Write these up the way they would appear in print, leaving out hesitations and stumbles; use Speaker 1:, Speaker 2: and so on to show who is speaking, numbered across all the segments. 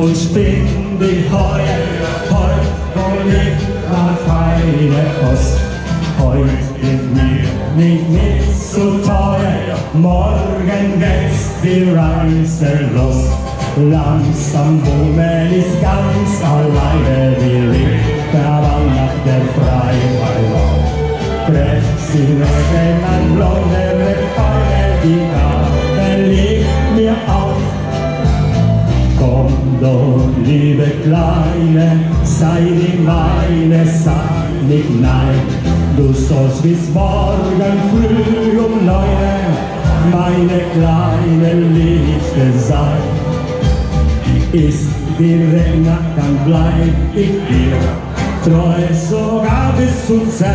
Speaker 1: und spinn dich heut, wo liegt mal feine Post. Heut wird mir nicht so teuer, morgen geht's die Reise los. Langsam, wo man ist ganz alleine, wie Richter nach der Freiheit. Trefft sie Regen an blonde Feuer, die Gabe liegt mir auf. Komm doch, liebe Kleine, sei die meine, sag nicht nein. Du sollst bis morgen früh um 9 meine kleine Liebe sein. Ist die Regner, dann bleib ich dir treu, sogar bis zum 10.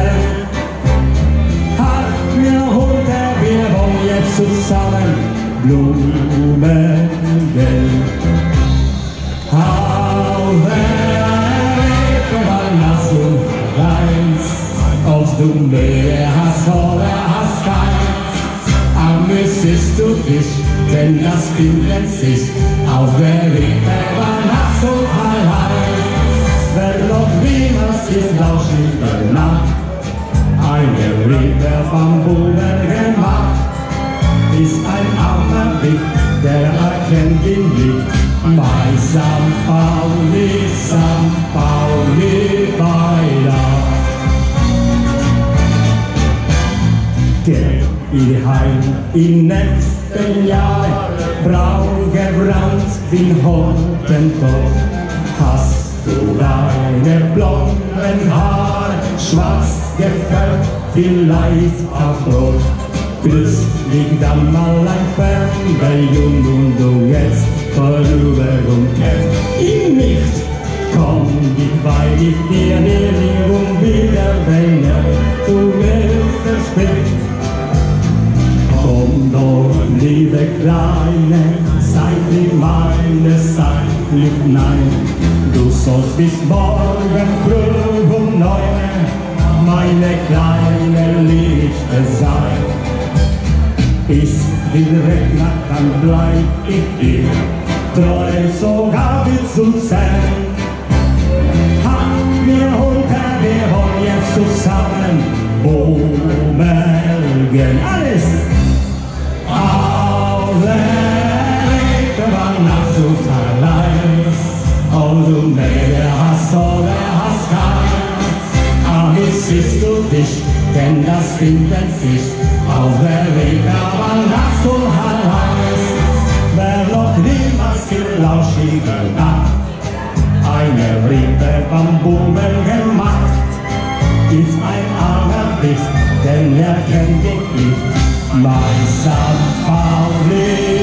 Speaker 1: Hat mir Hunde, wir wollen jetzt zusammen Blumen gehen. Haue, nass und reins, ob du mehr hast oder hast keins, amüsierst du dich, denn das findet sich auf der Liebe war nass und allein. Wer noch niemals ist lauschige Nacht, eine Liebe vom Buben gemacht, ist ein armer Blick, der erkennt ihn nicht. Bei St. Pauli weiter. Geh ihr heim im nächsten Jahr, braun gebrannt wie Hottentot. Hast du deine blonden Haare, schwarz gefärbt, vielleicht auch rot. Grüß liegt dann mal ein Fernbelljung und du jetzt vorüber und kennst ihn nicht. Komm, ich weil ich dir nie wieder, wenn du mir versprichst. Komm doch, liebe Kleine, sei nicht meine, sag nicht nein. Du sollst bis morgen früh um 9 meine kleine Liebe sein. Ist die Regner, dann bleib ich dir treu, sogar bis zum 10. Hat mir Hunde, wir wollen jetzt zusammen Bummeln. Alles! Alle Rechte waren nachts und allein, ob du mehr hast oder hast keins, amüsierst du dich, denn das findet sich auf der Weg, aber nachts und heiß. Wer noch niemals die lauschige Nacht eine Riebe vom Buben gemacht, ist ein armer Biss, denn er kennt dich nicht. Mein St. Pauli.